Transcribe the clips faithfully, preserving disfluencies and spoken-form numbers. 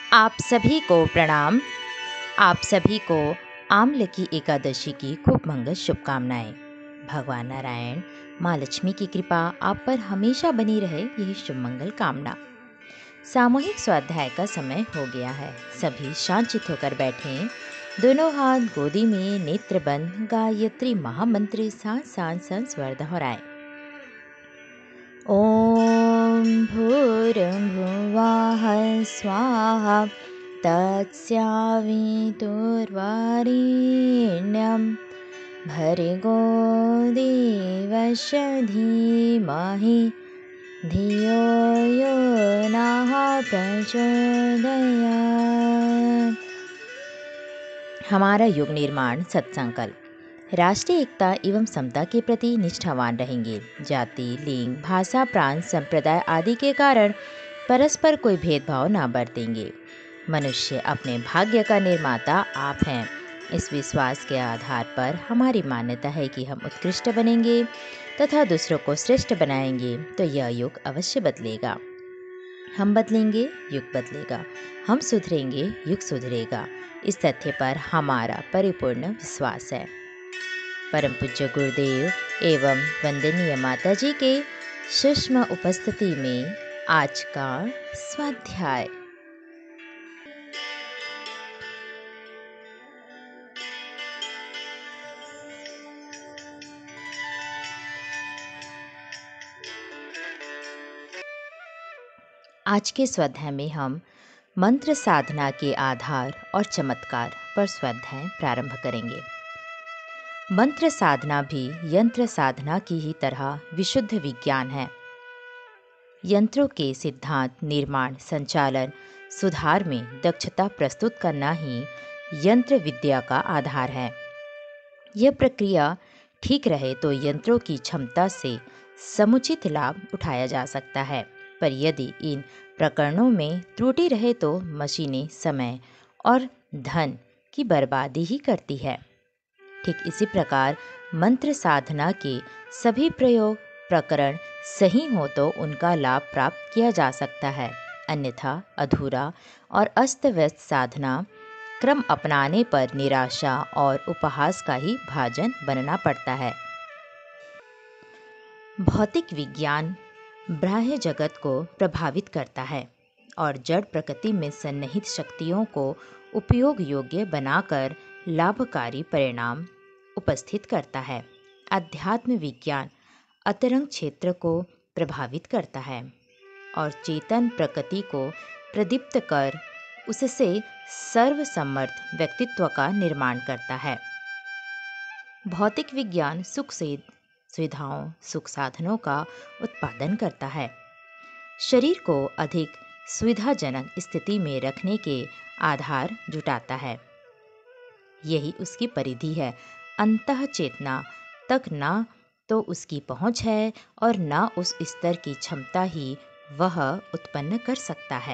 आप सभी को प्रणाम। आप सभी को आम्ल की एकादशी की खूब मंगल शुभकामनाएं। भगवान नारायण, माँ लक्ष्मी की कृपा आप पर हमेशा बनी रहे, यही शुभ मंगल कामना। सामूहिक स्वाध्याय का समय हो गया है। सभी शांतचित्त होकर बैठें। दोनों हाथ गोदी में, नेत्र बंद, गायत्री महामंत्र साथ साथ संस्वर दोहराएं। ओम भूर्भुवः स्वाहा तत्सवितुर्वरेण्यं भर्गो देवस्य धीमहि धियो यो नः प्रचोदयात्। हमारा युग निर्माण सत्संकल्प। राष्ट्रीय एकता एवं समता के प्रति निष्ठावान रहेंगे। जाति, लिंग, भाषा, प्रांत, संप्रदाय आदि के कारण परस्पर कोई भेदभाव न बरतेंगे। मनुष्य अपने भाग्य का निर्माता आप हैं। इस विश्वास के आधार पर हमारी मान्यता है कि हम उत्कृष्ट बनेंगे तथा दूसरों को श्रेष्ठ बनाएंगे तो यह युग अवश्य बदलेगा। हम बदलेंगे, युग बदलेगा। हम सुधरेंगे, युग सुधरेगा। इस तथ्य पर हमारा परिपूर्ण विश्वास है। परम पूज्य गुरुदेव एवं वंदनीय माता जी के सूक्ष्म उपस्थिति में आज का स्वाध्याय। आज के स्वाध्याय में हम मंत्र साधना के आधार और चमत्कार पर स्वाध्याय प्रारंभ करेंगे। मंत्र साधना भी यंत्र साधना की ही तरह विशुद्ध विज्ञान है। यंत्रों के सिद्धांत, निर्माण, संचालन, सुधार में दक्षता प्रस्तुत करना ही यंत्र विद्या का आधार है। यह प्रक्रिया ठीक रहे तो यंत्रों की क्षमता से समुचित लाभ उठाया जा सकता है, पर यदि इन प्रकरणों में त्रुटि रहे तो मशीनें समय और धन की बर्बादी ही करती है। ठीक इसी प्रकार मंत्र साधना के सभी प्रयोग प्रकरण सही हो तो उनका लाभ प्राप्त किया जा सकता है, अन्यथा अधूरा और अस्त व्यस्त साधना क्रम अपनाने पर निराशा और उपहास का ही भाजन बनना पड़ता है। भौतिक विज्ञान बाह्य जगत को प्रभावित करता है और जड़ प्रकृति में सन्निहित शक्तियों को उपयोग योग्य बनाकर लाभकारी परिणाम उपस्थित करता है। अध्यात्म विज्ञान अंतरंग क्षेत्र को प्रभावित करता है और चेतन प्रकृति को प्रदीप्त कर उससे सर्वसमर्थ व्यक्तित्व का निर्माण करता है। भौतिक विज्ञान सुख से सुविधाओं, सुख साधनों का उत्पादन करता है। शरीर को अधिक सुविधाजनक स्थिति में रखने के आधार जुटाता है। यही उसकी परिधि है। अंतः चेतना तक ना तो उसकी पहुंच है और ना उस स्तर की क्षमता ही वह उत्पन्न कर सकता है।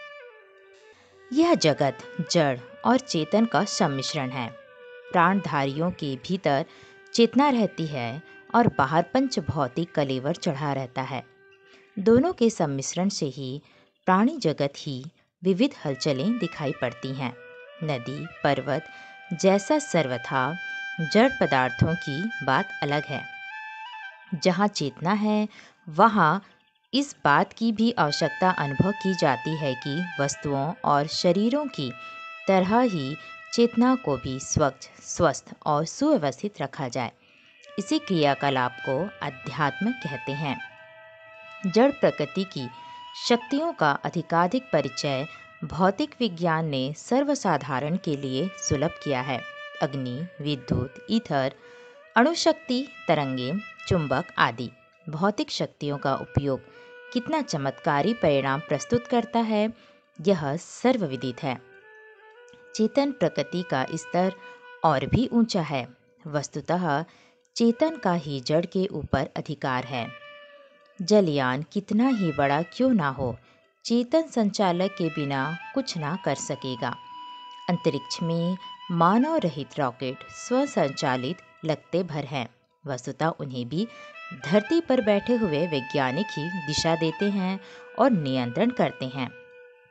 यह जगत जड़ और चेतन का सम्मिश्रण है। प्राणधारियों के भीतर चेतना रहती है और बाहर पंच भौतिक कलेवर चढ़ा रहता है। दोनों के सम्मिश्रण से ही प्राणी जगत ही विविध हलचलें दिखाई पड़ती हैं। नदी, पर्वत जैसा सर्वथा जड़ पदार्थों की बात अलग है। जहाँ चेतना है वहाँ इस बात की भी आवश्यकता अनुभव की जाती है कि वस्तुओं और शरीरों की तरह ही चेतना को भी स्वच्छ, स्वस्थ और सुव्यवस्थित रखा जाए। इसी क्रियाकलाप को अध्यात्म कहते हैं। जड़ प्रकृति की शक्तियों का अधिकाधिक परिचय भौतिक विज्ञान ने सर्वसाधारण के लिए सुलभ किया है। अग्नि, विद्युत, ईथर, अणुशक्ति, तरंगे, चुंबक आदि भौतिक शक्तियों का उपयोग कितना चमत्कारी परिणाम प्रस्तुत करता है, यह सर्वविदित है। चेतन प्रकृति का स्तर और भी ऊंचा है। वस्तुतः चेतन का ही जड़ के ऊपर अधिकार है। जलयान कितना ही बड़ा क्यों ना हो, चेतन संचालक के बिना कुछ ना कर सकेगा। अंतरिक्ष में मानव रहित रॉकेट स्वसंचालित लगते भर हैं। वस्तुतः उन्हें भी धरती पर बैठे हुए वैज्ञानिक ही दिशा देते हैं और नियंत्रण करते हैं।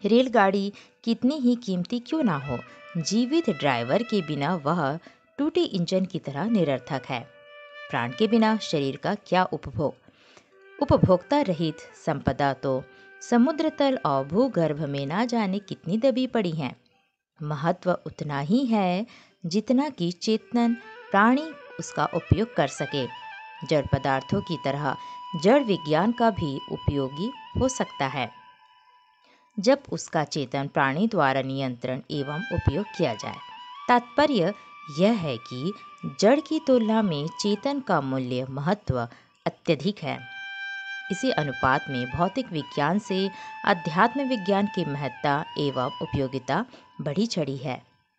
रेलगाड़ी कितनी ही कीमती क्यों ना हो, जीवित ड्राइवर के बिना वह टूटे इंजन की तरह निरर्थक है। प्राण के बिना शरीर का क्या उपभोग। उपभोक्ता रहित संपदा तो समुद्र तल और भूगर्भ में ना जाने कितनी दबी पड़ी हैं। महत्व उतना ही है जितना कि चेतन प्राणी उसका उपयोग कर सके। जड़ पदार्थों की तरह जड़ विज्ञान का भी उपयोगी हो सकता है जब उसका चेतन प्राणी द्वारा नियंत्रण एवं उपयोग किया जाए। तात्पर्य यह है कि जड़ की तुलना में चेतन का मूल्य महत्व अत्यधिक है। इसी अनुपात में भौतिक विज्ञान से अध्यात्म विज्ञान की महत्ता एवं उपयोगिता बढ़ी चढ़ी है।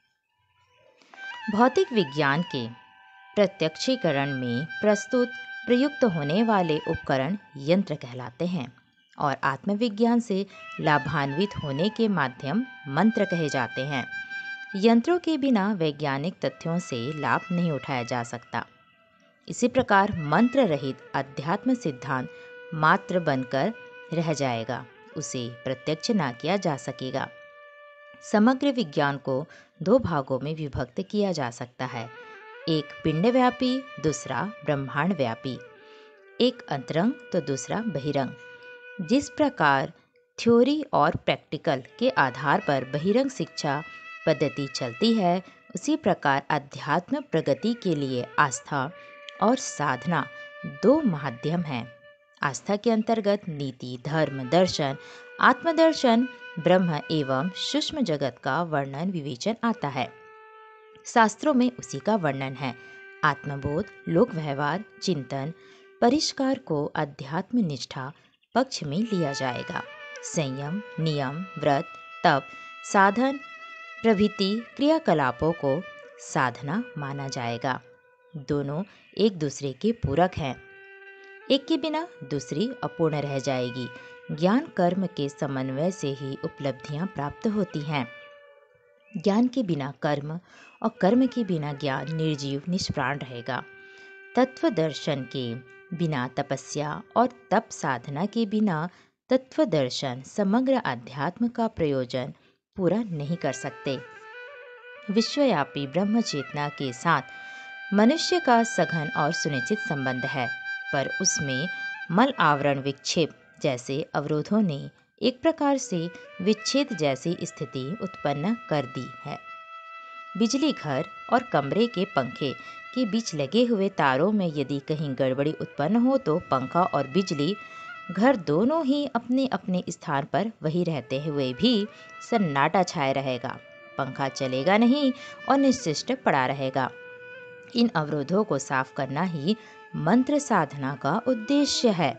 भौतिक विज्ञान के प्रत्यक्षीकरण में प्रस्तुत प्रयुक्त होने वाले उपकरण यंत्र कहलाते हैं और आत्मविज्ञान से लाभान्वित होने के माध्यम मंत्र कहे जाते हैं। यंत्रों के बिना वैज्ञानिक तथ्यों से लाभ नहीं उठाया जा सकता। इसी प्रकार मंत्र रहित अध्यात्म सिद्धांत मात्र बनकर रह जाएगा, उसे प्रत्यक्ष ना किया जा सकेगा। समग्र विज्ञान को दो भागों में विभक्त किया जा सकता है, एक पिंड व्यापी, दूसरा ब्रह्मांड व्यापी। एक अंतरंग तो दूसरा बहिरंग। जिस प्रकार थ्योरी और प्रैक्टिकल के आधार पर बहिरंग शिक्षा पद्धति चलती है, उसी प्रकार अध्यात्म प्रगति के लिए आस्था और साधना दो माध्यम हैं। आस्था के अंतर्गत नीति, धर्म, दर्शन, आत्मदर्शन, ब्रह्म एवं सूक्ष्म जगत का वर्णन विवेचन आता है। शास्त्रों में उसी का वर्णन है। आत्मबोध, लोक व्यवहार, चिंतन, परिष्कार को अध्यात्म निष्ठा पक्ष में लिया जाएगा। संयम, नियम, व्रत, तप, साधन प्रभृति क्रियाकलापों को साधना माना जाएगा। दोनों एक दूसरे के पूरक हैं। एक के बिना दूसरी अपूर्ण रह जाएगी। ज्ञान कर्म के समन्वय से ही उपलब्धियां प्राप्त होती हैं। ज्ञान के बिना कर्म और कर्म के बिना ज्ञान निर्जीव निष्प्राण रहेगा। तत्व दर्शन के बिना तपस्या और तप साधना के बिना तत्व दर्शन समग्र अध्यात्म का प्रयोजन पूरा नहीं कर सकते। विश्वव्यापी ब्रह्म चेतना के साथ मनुष्य का सघन और सुनिश्चित संबंध है, पर उसमें मल आवरण विक्षेप जैसे अवरोधों ने एक प्रकार से विच्छेद जैसी स्थिति उत्पन्न कर दी है। बिजली घर और कमरे के पंखे के बीच लगे हुए तारों में यदि कहीं गड़बड़ी उत्पन्न हो तो पंखा और बिजली घर दोनों ही अपने अपने स्थान पर वही रहते हुए भी सन्नाटा छाए रहेगा। पंखा चलेगा नहीं और निश्चिष्ट पड़ा रहेगा। इन अवरोधों को साफ करना ही मंत्र साधना का उद्देश्य है।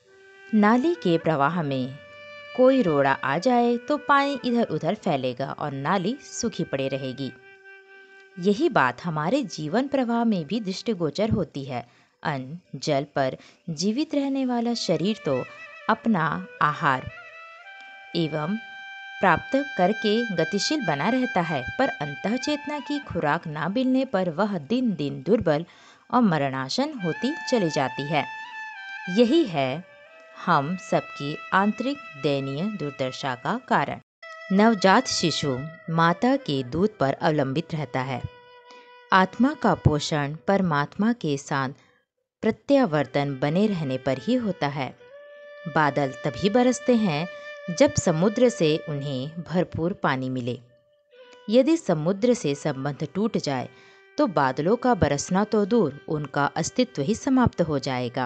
नाली के प्रवाह में कोई रोड़ा आ जाए तो पानी इधर उधर फैलेगा और नाली सूखी पड़ी रहेगी। यही बात हमारे जीवन प्रवाह में भी दृष्टिगोचर होती है। अन्न, जल पर जीवित रहने वाला शरीर तो अपना आहार एवं प्राप्त करके गतिशील बना रहता है, पर अंतः चेतना की खुराक ना मिलने पर वह दिन दिन दुर्बल और मरणासन होती चली जाती है। यही है हम सबकी आंतरिक दयनीय दुर्दशा का कारण। नवजात शिशु माता के दूध पर अवलंबित रहता है। आत्मा का पोषण परमात्मा के साथ प्रत्यावर्तन बने रहने पर ही होता है। बादल तभी बरसते हैं जब समुद्र से उन्हें भरपूर पानी मिले। यदि समुद्र से संबंध टूट जाए तो बादलों का बरसना तो दूर, उनका अस्तित्व ही समाप्त हो जाएगा।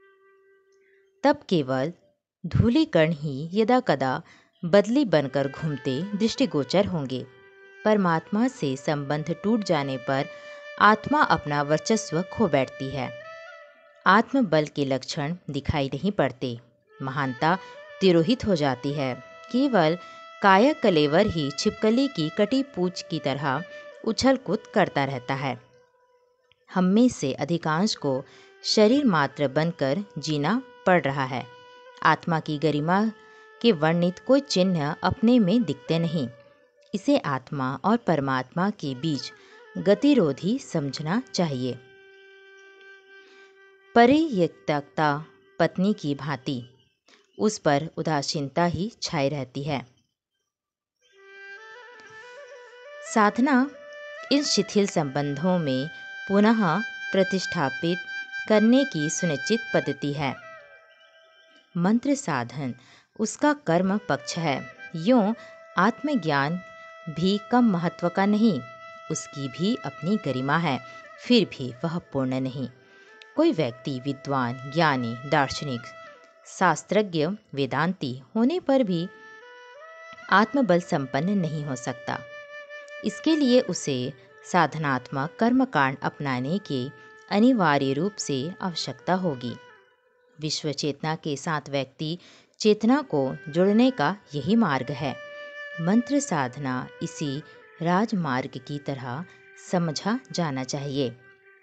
तब केवल धूलिकण ही यदा कदा बदली बनकर घूमते दृष्टिगोचर होंगे। परमात्मा से संबंध टूट जाने पर आत्मा अपना वर्चस्व खो बैठती है। आत्मबल के लक्षण दिखाई नहीं पड़ते। महानता तिरोहित हो जाती है। केवल काया कलेवर ही छिपकली की कटी पूंछ की तरह उछल कूद करता रहता है। हम में से अधिकांश को शरीर मात्र बनकर जीना पड़ रहा है। आत्मा की गरिमा के वर्णित कोई चिन्ह अपने में दिखते नहीं। इसे आत्मा और परमात्मा के बीच गतिरोधी समझना चाहिए। परित्यक्ता पत्नी की भांति उस पर उदासीनता ही छाई रहती है। साधना इन शिथिल संबंधों में पुनः प्रतिष्ठापित करने की सुनिश्चित पद्धति है। मंत्र साधन उसका कर्म पक्ष है। यूँ आत्मज्ञान भी कम महत्व का नहीं, उसकी भी अपनी गरिमा है, फिर भी वह पूर्ण नहीं। कोई व्यक्ति विद्वान, ज्ञानी, दार्शनिक, शास्त्रज्ञ, वेदांती होने पर भी आत्मबल संपन्न नहीं हो सकता। इसके लिए उसे साधनात्मक कर्मकांड अपनाने की अनिवार्य रूप से आवश्यकता होगी। विश्व चेतना के साथ व्यक्ति चेतना को जोड़ने का यही मार्ग है। मंत्र साधना इसी राजमार्ग की तरह समझा जाना चाहिए।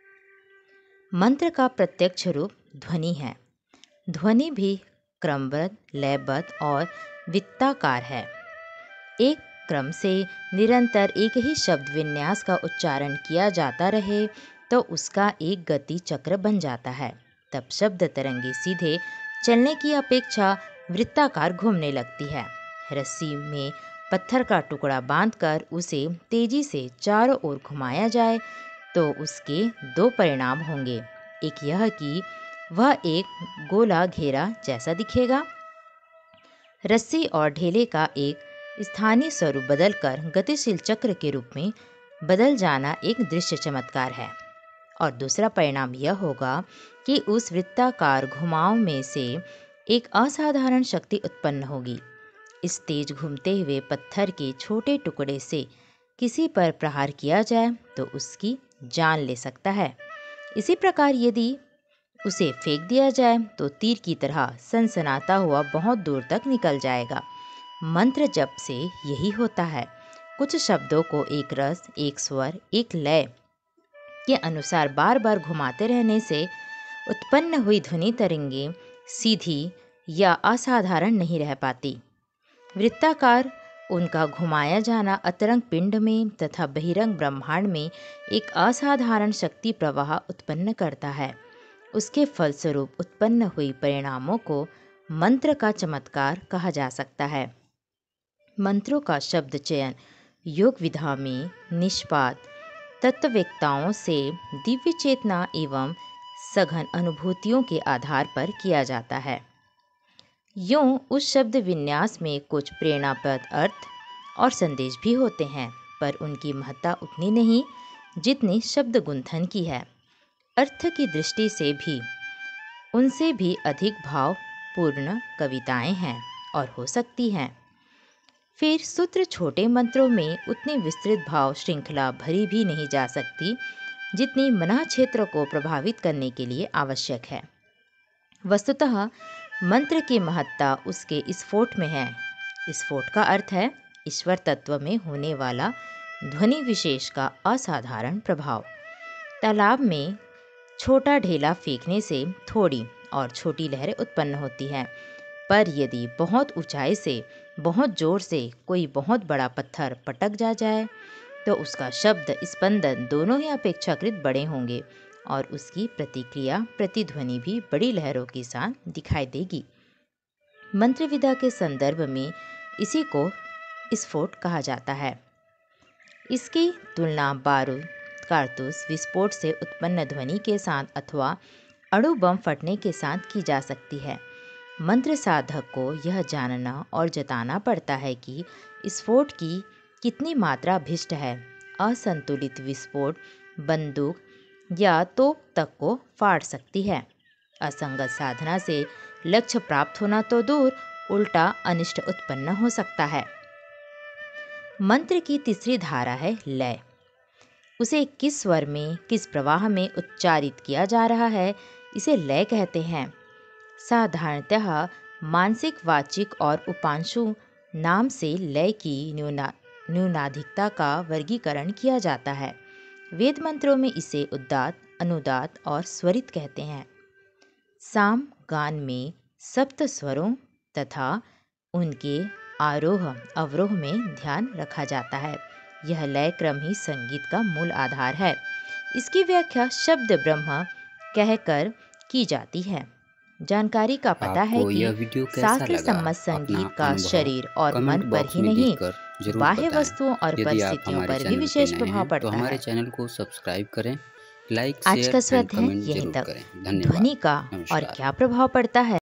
मंत्र का प्रत्यक्ष रूप ध्वनि है। ध्वनि भी क्रमबद्ध, लयबद्ध और वृत्ताकार है। एक क्रम से निरंतर एक ही शब्द विन्यास का उच्चारण किया जाता रहे तो उसका एक गति चक्र बन जाता है। तब शब्द तरंगे सीधे चलने की अपेक्षा वृत्ताकार घूमने लगती है। रस्सी में पत्थर का टुकड़ा बांधकर उसे तेजी से चारों ओर घुमाया जाए तो उसके दो परिणाम होंगे। एक यह कि वह एक गोला घेरा जैसा दिखेगा। रस्सी और ढेले का एक स्थानीय स्वरूप बदलकर गतिशील चक्र के रूप में बदल जाना एक दृश्य चमत्कार है। और दूसरा परिणाम यह होगा कि उस वृत्ताकार घुमाव में से एक असाधारण शक्ति उत्पन्न होगी। इस तेज घूमते हुए पत्थर के छोटे टुकड़े से किसी पर प्रहार किया जाए तो उसकी जान ले सकता है। इसी प्रकार यदि उसे फेंक दिया जाए तो तीर की तरह सनसनाता हुआ बहुत दूर तक निकल जाएगा। मंत्र जप से यही होता है। कुछ शब्दों को एक रस, एक स्वर, एक लय के अनुसार बार बार घुमाते रहने से उत्पन्न हुई ध्वनि तरंगे सीधी या असाधारण नहीं रह पाती। वृत्ताकार उनका घुमाया जाना अतरंग पिंड में तथा बहिरंग ब्रह्मांड में एक असाधारण शक्ति प्रवाह उत्पन्न करता है। उसके फलस्वरूप उत्पन्न हुई परिणामों को मंत्र का चमत्कार कहा जा सकता है। मंत्रों का शब्द चयन योग विधा में निष्पात तत्ववेत्ताओं से दिव्य चेतना एवं सघन अनुभूतियों के आधार पर किया जाता है। यूँ उस शब्द विन्यास में कुछ प्रेरणाप्रद अर्थ और संदेश भी होते हैं, पर उनकी महत्ता उतनी नहीं जितनी शब्द गुंथन की है। अर्थ की दृष्टि से भी उनसे भी अधिक भावपूर्ण कविताएं हैं और हो सकती हैं। फिर सूत्र छोटे मंत्रों में उतनी विस्तृत भाव श्रृंखला भरी भी नहीं जा सकती जितनी मना क्षेत्र को प्रभावित करने के लिए आवश्यक है। वस्तुतः मंत्र की महत्ता उसके स्फोट में है। स्फोट का अर्थ है ईश्वर तत्व में होने वाला ध्वनि विशेष का असाधारण प्रभाव। तालाब में छोटा ढेला फेंकने से थोड़ी और छोटी लहरें उत्पन्न होती हैं, पर यदि बहुत ऊंचाई से बहुत जोर से कोई बहुत बड़ा पत्थर पटक जा जाए तो उसका शब्द स्पंदन दोनों ही अपेक्षाकृत बड़े होंगे और उसकी प्रतिक्रिया प्रतिध्वनि भी बड़ी लहरों के साथ दिखाई देगी। मंत्र विधा के संदर्भ में इसी को स्फोट कहा जाता है। इसकी तुलना बारूद, कारतूस विस्फोट से उत्पन्न ध्वनि के साथ अथवा अणु बम फटने के साथ की जा सकती है। मंत्र साधक को यह जानना और जताना पड़ता है कि स्फोट की कितनी मात्रा अभिष्ट है। असंतुलित विस्फोट बंदूक या तोप तक को फाड़ सकती है। असंगत साधना से लक्ष्य प्राप्त होना तो दूर, उल्टा अनिष्ट उत्पन्न हो सकता है। मंत्र की तीसरी धारा है लय। उसे किस स्वर में, किस प्रवाह में उच्चारित किया जा रहा है, इसे लय कहते हैं। साधारणतः मानसिक, वाचिक और उपांशु नाम से लय की न्यूना न्यूनाधिकता का वर्गीकरण किया जाता है। वेद मंत्रों में इसे उदात्त, अनुदात्त और स्वरित कहते हैं। साम गान में सप्त स्वरों तथा उनके आरोह अवरोह में ध्यान रखा जाता है। यह लय क्रम ही संगीत का मूल आधार है। इसकी व्याख्या शब्द ब्रह्म कहकर की जाती है। जानकारी का पता है कि शास्त्र सम्मत संगीत का शरीर और मन पर ही नहीं जरूर बाह्य बताएं। वस्तुओं और यदि आप परिस्थितियों हमारे पर भी चैनल पे विशेष नए प्रभाव हैं तो पड़ता हमारे है। चैनल को सब्सक्राइब करें, लाइक, आज का शेयर एंड स्वाध्याय कमेंट यहीं जरूर तक। करें। धन्यवाद। ध्वनि का और नमस्कार। क्या प्रभाव पड़ता है